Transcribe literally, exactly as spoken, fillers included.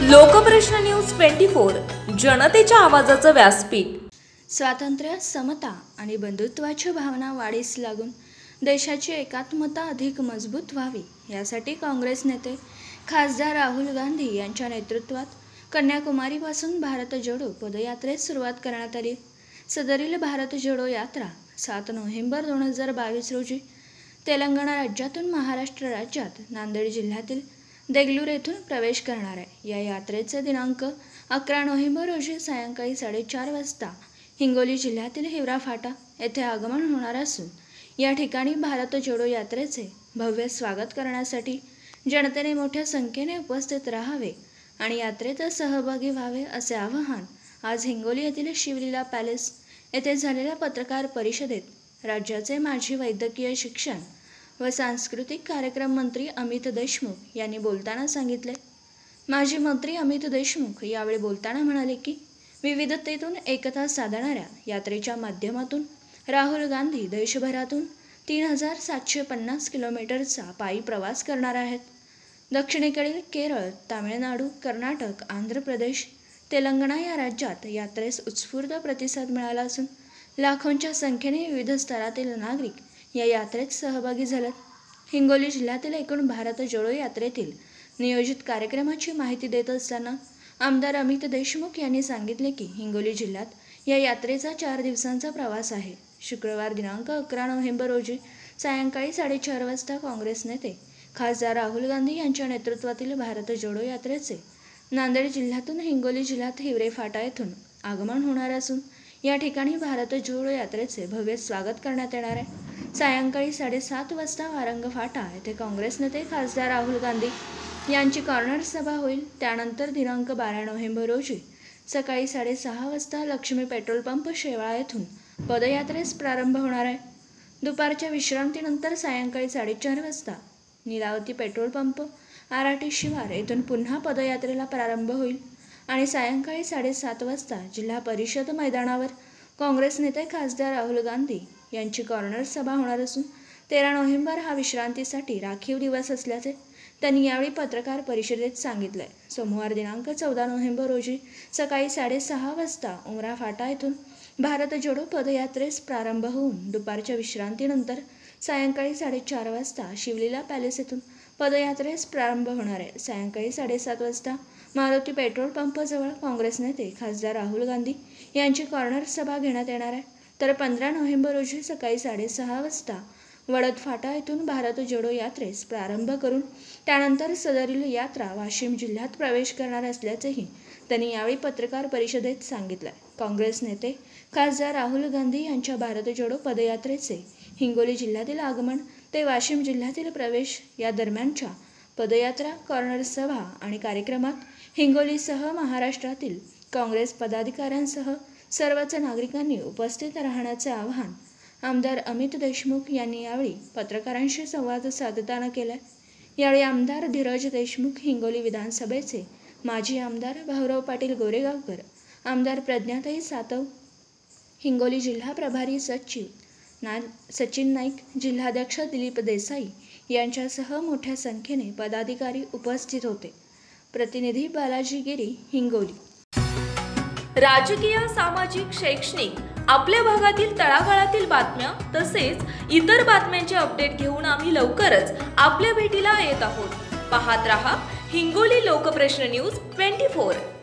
Lokprashna news twenty four जनतेच्या आवाजाचं व्यासपीठ। स्वातंत्र्य, समता आणि बंधुत्वाची भावना वाढीस लागून देशाची एकात्मता अधिक मजबूत व्हावी यासाठी काँग्रेस नेते खासदार राहुल गांधी यांच्या नेतृत्वात कन्याकुमारीपासून भारत जोडो पदयात्रेस सुरुवात करण्यात आली। सदरील भारत जोडो यात्रा सात नोव्हेंबर दोन हजार बावीस रोजी तेलंगणा राज्यातून महाराष्ट्र राज्यात नांदेड जिल्ह्यातील देगलूर येथून प्रवेश करणार आहे। या यात्रेचे दिनांक अकरा नोव्हेंबर रोजी सायंकाळी साडेचार वाजता हिंगोली जिल्ह्यातील हिवरा फाटा येथे आगमन होणार असून या ठिकाणी भारत जोडो यात्रेचे भव्य स्वागत करण्यासाठी जनतेने मोठ्या संख्येने उपस्थित राहावे आणि यात्रेत सहभागी व्हावे असे आवाहन आज हिंगोली येथील शिवलीला पॅलेस येथे झालेल्या पत्रकार परिषदेत राज्याचे माजी वैद्यकीय शिक्षण व सांस्कृतिक कार्यक्रम मंत्री अमित देशमुख यांनी बोलताना सांगितले। माजी मंत्री अमित देशमुख यावेळी बोलताना म्हणाले की विविधतेतून एकता साधणाऱ्या यात्रेच्या माध्यमातून राहुल गांधी देशभरातून तीन हजार सातशे पन्नास किलोमीटरचा पायी प्रवास करणार आहेत। दक्षिणेकडील केरळ, तामिळनाडू, कर्नाटक, आंध्र प्रदेश, तेलंगणा या राज्यात यात्रेस उत्स्फूर्त प्रतिसाद मिळाला असून लाखोंच्या संख्येने विविध स्तरातील नागरिक या यात्रेत सहभागी झालेत। हिंगोली जिल्ह्यातील एकूण भारत जोडो यात्रेतील नियोजित कार्यक्रमाची माहिती देत असताना आमदार अमित देशमुख यांनी सांगितले की हिंगोली जिल्ह्यात या यात्रेचा चार दिवसांचा प्रवास आहे। शुक्रवार दिनांक अकरा नोव्हेंबर रोजी सायंकाळी साडेचार वाजता काँग्रेस नेते खासदार राहुल गांधी यांच्या नेतृत्वातील भारत जोडो यात्रेचे नांदेड जिल्ह्यातून हिंगोली जिल्ह्यात हिवरे फाटा येथून आगमन होणार असून या ठिकाणी भारत जोडो यात्रेचे भव्य स्वागत करण्यात येणार आहे। सायंकाळी साडेसात वाजता वारंग फाटा येथे काँग्रेस नेते खासदार राहुल गांधी यांची कॉर्नर सभा होईल। त्यानंतर दिनांक बारा नोव्हेंबर रोजी सकाळी साडेसहा वाजता लक्ष्मी पेट्रोल पंप शेवाळा येथून पदयात्रेस प्रारंभ होणार आहे। दुपारच्या विश्रांतीनंतर सायंकाळी साडेचार वाजता नीलावती पेट्रोल पंप आराटी शिवार येथून पुन्हा पदयात्रेला प्रारंभ होईल आणि सायंकाळी साडेसात वाजता जिल्हा परिषद मैदानावर काँग्रेस नेते खासदार राहुल गांधी यांची कॉर्नर सभा होणार असून तेरा नोव्हेंबर हा विश्रांतीसाठी राखीव दिवस असल्याचे त्यांनी यावेळी पत्रकार परिषदेत सांगितले। सोमवार दिनांक चौदा नोव्हेंबर रोजी सकाळी साडेसहा वाजता उमरा फाटा येथून भारत जोडो पदयात्रेस प्रारंभ होऊन दुपारच्या विश्रांतीनंतर सायंकाळी साडेचार वाजता शिवलीला पॅलेस येथून पदयात्रेस प्रारंभ होणार आहे। सायंकाळी साडेसात वाजता मारुती पेट्रोल पंपजवळ काँग्रेस नेते खासदार राहुल गांधी यांची कॉर्नर सभा घेण्यात येणार आहे। तर पंधरा नोव्हेंबर रोजी सकाळी साडेसहा वाजता वडद फाटा येथून भारत जोडो यात्रेस प्रारंभ करून त्यानंतर सदरील यात्रा वाशिम जिल्ह्यात प्रवेश करणार असल्याचेही त्यांनी यावेळी पत्रकार परिषदेत सांगितले। काँग्रेस नेते खासदार राहुल गांधी यांच्या भारत जोडो पदयात्रेचे हिंगोली जिल्ह्यातील आगमन ते वाशिम जिल्ह्यातील प्रवेश या दरम्यानच्या पदयात्रा, कॉर्नर सभा आणि कार्यक्रमात हिंगोलीसह महाराष्ट्रातील काँग्रेस पदाधिकाऱ्यांसह सर्वच नागरिकांनी उपस्थित राहण्याचे आवाहन आमदार अमित देशमुख यांनी यावेळी पत्रकारांशी संवाद साधताना केले। यावेळी आमदार धीरज देशमुख, हिंगोली विधानसभेचे माजी आमदार भाऊराव पाटील गोरेगावकर, आमदार प्रज्ञाताई सातव, हिंगोली जिल्हा प्रभारी सचिव ना सचिन नाईक, जिल्हाध्यक्ष दिलीप देसाई यांच्यासह मोठ्या संख्येने पदाधिकारी उपस्थित होते। प्रतिनिधी बालाजी गिरी, हिंगोली। राजकीय, सामाजिक, शैक्षणिक आपल्या भागातील तळागाळातील बातम्या तसेच इतर बातम्यांचे अपडेट घेऊन आम्ही लवकरच आपल्या भेटीला येत आहोत। पाहत रहा Hingoli Lokprashna news twenty four.